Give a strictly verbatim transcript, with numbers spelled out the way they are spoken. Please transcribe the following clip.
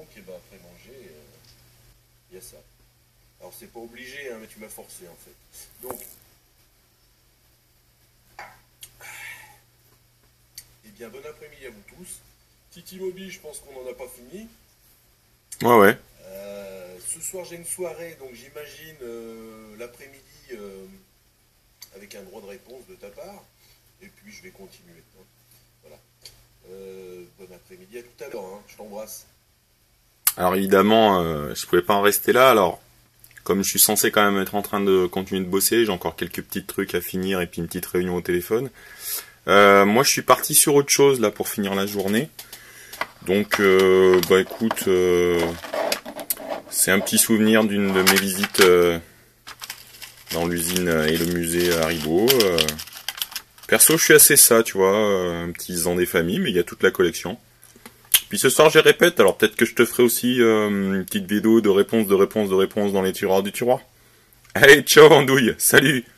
donc, et ben, après manger, il euh, y a ça. Alors, c'est pas obligé, hein, mais tu m'as forcé, en fait. Donc, eh bien, bon après-midi à vous tous. Titi Moby, je pense qu'on n'en a pas fini. Ouais, ouais. Euh, ce soir, j'ai une soirée, donc j'imagine euh, l'après-midi euh, avec un droit de réponse de ta part. Et puis, je vais continuer. Hein. Voilà. Euh, bon après-midi, à tout à l'heure. Hein. Je t'embrasse. Alors évidemment, euh, je pouvais pas en rester là. Alors, comme je suis censé quand même être en train de continuer de bosser, j'ai encore quelques petits trucs à finir et puis une petite réunion au téléphone. Euh, moi, je suis parti sur autre chose là pour finir la journée. Donc, euh, bah écoute, euh, c'est un petit souvenir d'une de mes visites euh, dans l'usine et le musée Haribo. Euh, perso, je suis assez ça, tu vois, euh, un petit Zan des familles, mais il y a toute la collection. Puis ce soir, je répète, alors peut-être que je te ferai aussi euh, une petite vidéo de réponse, de réponse, de réponse dans les tiroirs du tiroir. Allez, ciao Andouille, salut!